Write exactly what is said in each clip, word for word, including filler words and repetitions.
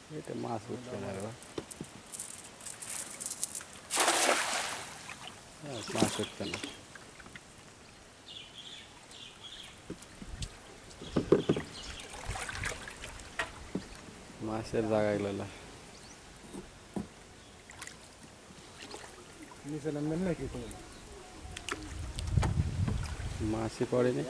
এটা মাছ উঠছে না রে, মাছ উঠছে না। মাছের জায়গায় লইলা নিচে নামবেন নাকি তুমি? মাছই পড়েনি।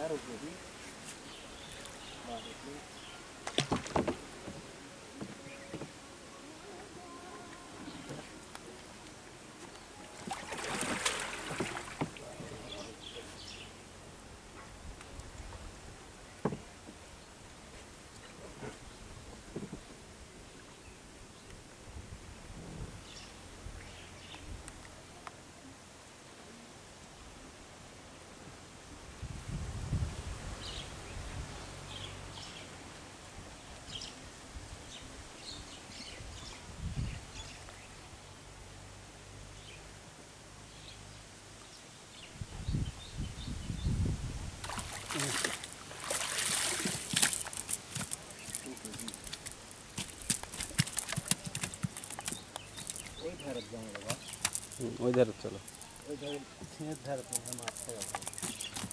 ওই ধারে জঙ্গল, ওই ধারে চলো। ওই ধারে ধারে মাছ খাওয়া